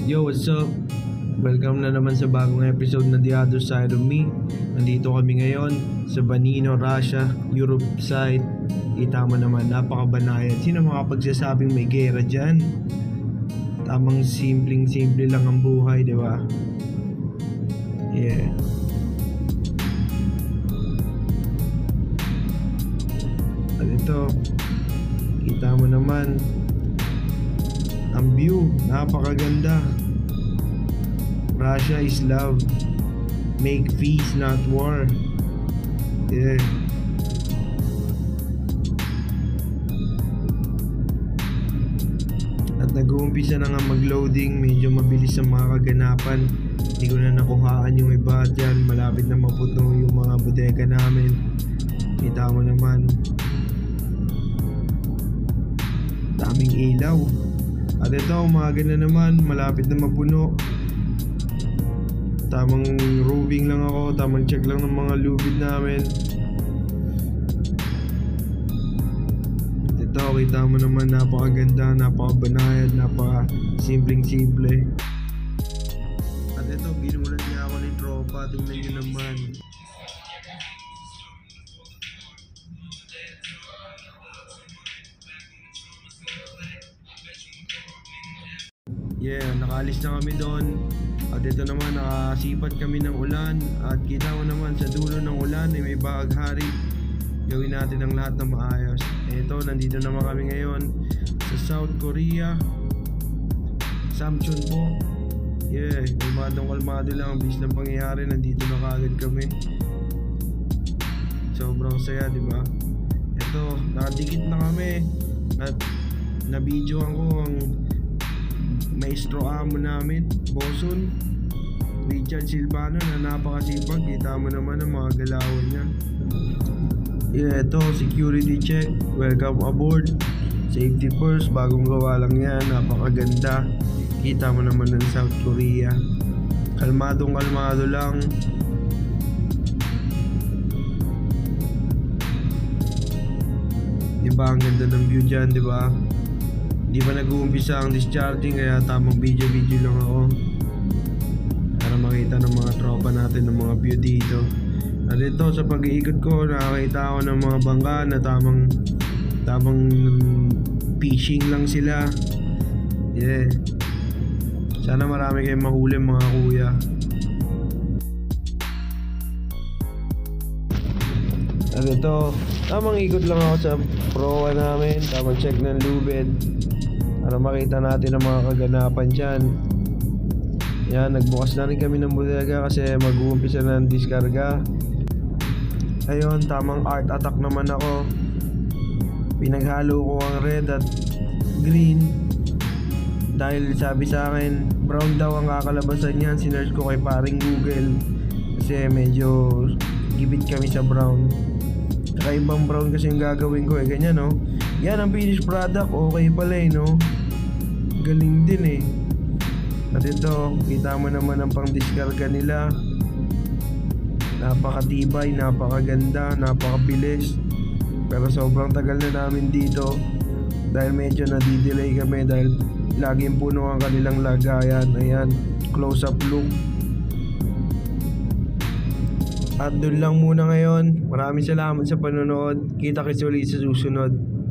Yo, what's up? Welcome na naman sa bagong episode na The Other Side of Me. Nandito kami ngayon sa Vanino, Russia, Europe side. Kita mo naman, napakabanayad. Sino makapagsasabing may gera dyan? Tamang simpleng-simple lang ang buhay, di ba? Yeah. At ito, kita mo naman, ang view, napakaganda. Russia is love. Make peace, not war. Yeah. At nag-uumpisa na nga mag-loading. Medyo mabilis ang mga kaganapan. Hindi ko na nakuhaan yung iba dyan. Malapit na mapuno yung mga bodega namin. Kita mo naman, daming ilaw. At ito, umaga na naman. Malapit na mapuno. Tamang roving lang ako, tamang check lang ng mga lubid namin. Ito, kita mo naman, napakaganda, napakabanayad, napaka-simpleng-simple. At ito, binulat niya ako ng tropa, tingnan nyo naman. Yeah, nakaalis na kami doon. At ito naman, nakasipat kami ng ulan. At kita mo naman, sa dulo ng ulan may bahaghari. Gawin natin ang lahat na maayos. Ito, nandito naman kami ngayon sa South Korea, Samcheon po. Yeah, kalmado lang. Ang bilis ng pangyayari, nandito na kaagad kami. Sobrang saya, di ba? Ito, nakadikit na kami. At na-videoan ko ang maestro amo namin, Boson Richard Silvano, na napakasipag. Kita mo naman ang mga galawan niya. Yeah, ito, security check. Welcome aboard. Safety first, bagong gawa lang yan. Napakaganda. Kita mo naman ng South Korea. Kalmado lang. Diba, ang ganda ng view dyan, diba? Di pa nag-uumpisa ang discharging, kaya tamang video lang ako para makita ng mga tropa natin ng mga view dito. At ito, sa pag-iikot ko, nakakita ako ng mga bangka na tamang fishing lang sila. Yeah. Sana marami kayong mahuli, mga kuya. At ito, tamang ikot lang ako sa proa namin, tamang check ng lubid para makita natin ang mga kaganapan dyan. Yan, nagbukas na rin kami ng bodega kasi mag-uumpisa na ng diskarga. Ayun, tamang art attack naman ako. Pinaghalo ko ang red at green dahil sabi sa akin brown daw ang kakalabasan yan. Sinearch ko kay paring Google kasi medyo gibit kami sa brown. Kakaibang brown kasi yung gagawin ko, ganyan, no? Yan ang finished product, okay pala, no? Galing din, eh. At ito, kita mo naman ang pang-discarga nila. Napakatibay, napakaganda, napakabilis. Pero sobrang tagal na namin dito dahil medyo nadidelay kami dahil laging puno ang kanilang lagayan. Ayan, close-up look. At doon lang muna ngayon. Maraming salamat sa panonood. Kita-kits ulit sa susunod.